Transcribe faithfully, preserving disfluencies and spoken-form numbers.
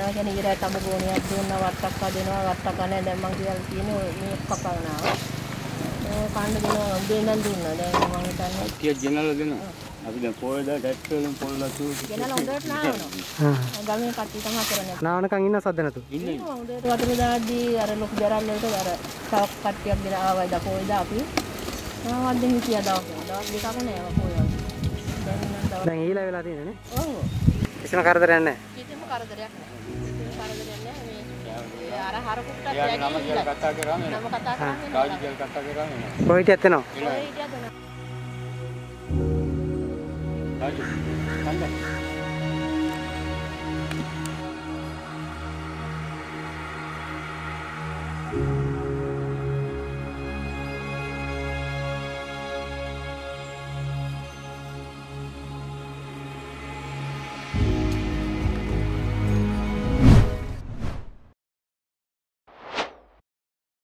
දෙනවා කියන්නේ ඊරා තම ගෝණියක් දුන්නා වට්ටක් හදනවා වට්ටක් ගන්න දැන් මං කියලා තියෙන්නේ මේ කපනවා. ඒ කන්න දෙනවා උදේ ඉඳන් දුන්නා. දැන් මං හිතන්නේ කීයක් ගෙනල්ලා දෙනවා. අපි දැන් පොල්ද ටැක්ටරෙන් පොල්ලා තු ගෙනල්ලා උඩට නාවනවා. හා. ගමේ කට්ටිය තමයි කරන්නේ. නාවනකන් ඉන්න සද්ද නැතු. ඉන්නේ. උදේට වතුර දාද්දී අර ලොකු දරල් වලට අර තවක් කට්ටියක් ගෙන ආවයි දා පොල්ද අපි. ආවත් දෙන්න හිටියා දවස් දවස් දෙකක් නෑ පොල්වල. දැන් නම් දවස් දැන් ඊළඟ වෙලා තියෙන්නේ නේ. ඔව්. කිසිම කරදරයක් නැහැ. කිසිම කරදරයක් නැහැ. කිසිම කරදරයක් නැහැ. මේ අර හරකුට්ටක් එයාගේ නම කියලා කතා කරාම එනවා. නම කතා කරාම කාලි කියලා කතා කරාම එනවා. කොහේ හිටියත් එනවා. කොහේ හිටියත් එනවා. කාලි. කන්ද.